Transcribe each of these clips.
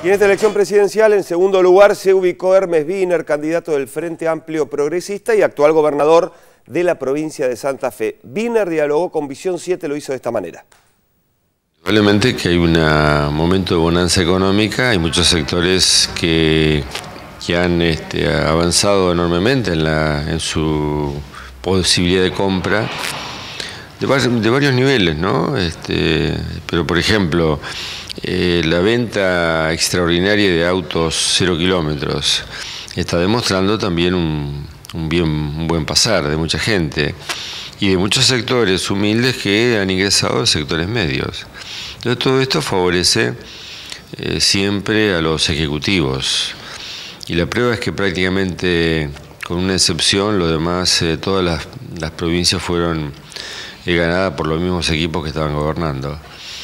Y en esta elección presidencial, en segundo lugar, se ubicó Hermes Wiener, candidato del Frente Amplio Progresista y actual gobernador de la provincia de Santa Fe. Wiener dialogó con Visión 7, lo hizo de esta manera. Probablemente que hay un momento de bonanza económica, hay muchos sectores que han avanzado enormemente en su posibilidad de compra, de varios niveles, ¿no? Pero por ejemplo, la venta extraordinaria de autos 0 kilómetros está demostrando también un buen pasar de mucha gente y de muchos sectores humildes que han ingresado a sectores medios. Entonces todo esto favorece siempre a los ejecutivos y la prueba es que prácticamente, con una excepción, lo demás, todas las provincias fueron ganadas por los mismos equipos que estaban gobernando,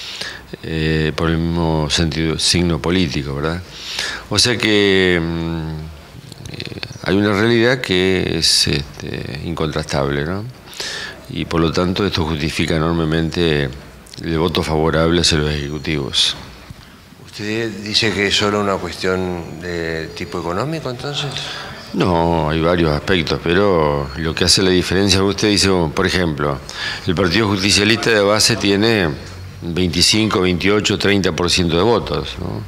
por el mismo signo político, ¿verdad? O sea que hay una realidad que es incontrastable, ¿no? Y por lo tanto esto justifica enormemente el voto favorable hacia los ejecutivos. ¿Usted dice que es solo una cuestión de tipo económico, entonces? No, hay varios aspectos, pero lo que hace la diferencia, usted dice, por ejemplo, el Partido Justicialista de base tiene 25, 28, 30% de votos, ¿no?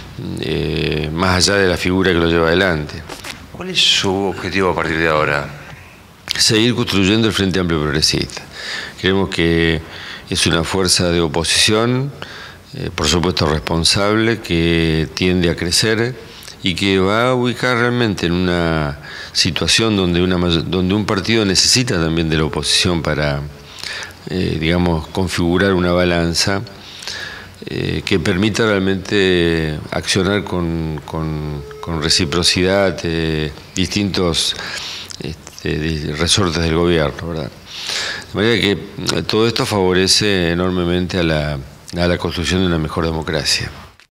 Más allá de la figura que lo lleva adelante. ¿Cuál es su objetivo a partir de ahora? Seguir construyendo el Frente Amplio Progresista. Creemos que es una fuerza de oposición, por supuesto responsable, que tiende a crecer y que va a ubicar realmente en una situación donde un partido necesita también de la oposición para, digamos, configurar una balanza que permita realmente accionar con reciprocidad distintos resortes del gobierno, ¿verdad? De manera que todo esto favorece enormemente a la construcción de una mejor democracia.